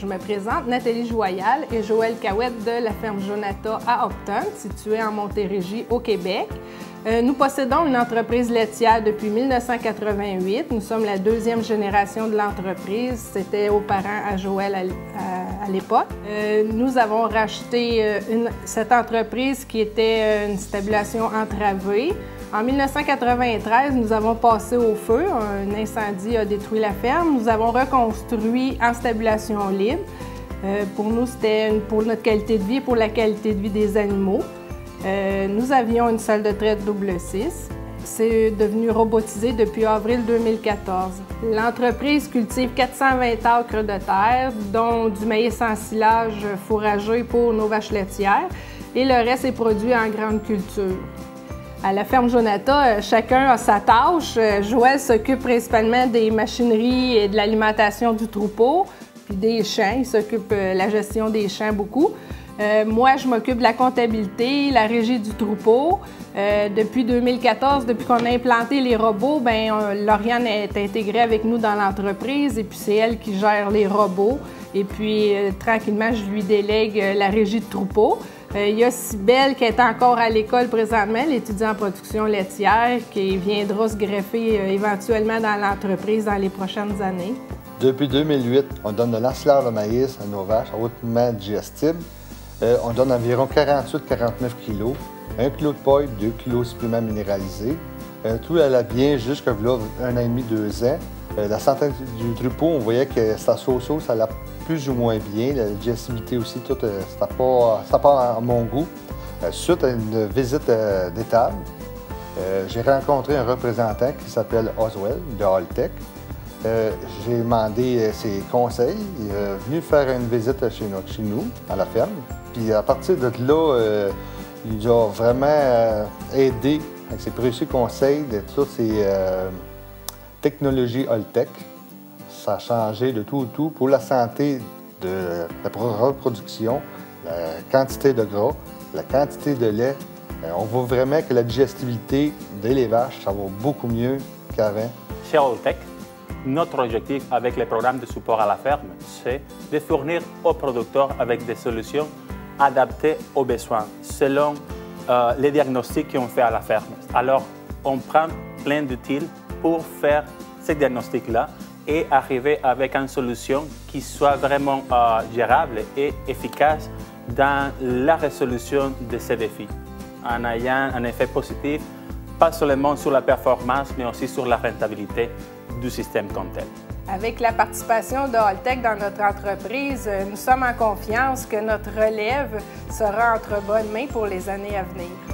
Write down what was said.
Je me présente, Nathalie Joyal et Joël Cahouette de la ferme Jonata à Hopton, située en Montérégie, au Québec. Nous possédons une entreprise laitière depuis 1988. Nous sommes la deuxième génération de l'entreprise. C'était aux parents à Joël à l'époque. Nous avons racheté cette entreprise qui était une stabulation entravée. En 1993, nous avons passé au feu. Un incendie a détruit la ferme. Nous avons reconstruit en stabulation libre. Pour nous, c'était pour notre qualité de vie et pour la qualité de vie des animaux. Nous avions une salle de traite double 6. C'est devenu robotisé depuis avril 2014. L'entreprise cultive 420 acres de terre, dont du maïs en silage fourragé pour nos vaches laitières, et le reste est produit en grande culture. À la ferme Jonata, chacun a sa tâche. Joël s'occupe principalement des machineries et de l'alimentation du troupeau, puis des champs. Il s'occupe de la gestion des champs beaucoup. Moi, je m'occupe de la comptabilité, la régie du troupeau. Depuis 2014, depuis qu'on a implanté les robots, Lauriane est intégrée avec nous dans l'entreprise et puis c'est elle qui gère les robots. Et puis, tranquillement, je lui délègue la régie de troupeau. Il y a Cybelle qui est encore à l'école présentement, l'étudiant en production laitière, qui viendra se greffer éventuellement dans l'entreprise dans les prochaines années. Depuis 2008, on donne de l'ensilage de maïs à nos vaches hautement digestibles. On donne environ 48-49 kg, 1 kg de paille, 2 kg de suppléments minéralisés. Tout allait bien jusqu'à là, 1 an et demi, 2 ans. La santé du troupeau, on voyait que sa so-so, ça allait plus ou moins bien. La digestibilité aussi, tout, c'était pas à mon goût. Suite à une visite d'étable, j'ai rencontré un représentant qui s'appelle Oswald de Alltech. J'ai demandé ses conseils. Il est venu faire une visite chez nous, à la ferme. Puis à partir de là, il nous a vraiment aidé avec ses précieux conseils de toutes ces technologies Alltech. Ça a changé de tout au tout pour la santé de la reproduction, la quantité de gras, la quantité de lait. On voit vraiment que la digestibilité des vaches, ça va beaucoup mieux qu'avant. Chez Alltech, notre objectif avec les programmes de support à la ferme, c'est de fournir aux producteurs avec des solutions adaptées aux besoins, selon les diagnostics qu'on fait à la ferme. Alors, on prend plein d'outils pour faire ces diagnostics-là et arriver avec une solution qui soit vraiment gérable et efficace dans la résolution de ces défis, en ayant un effet positif, pas seulement sur la performance, mais aussi sur la rentabilité du système comme tel. Avec la participation de Alltech dans notre entreprise, nous sommes en confiance que notre relève sera entre bonnes mains pour les années à venir.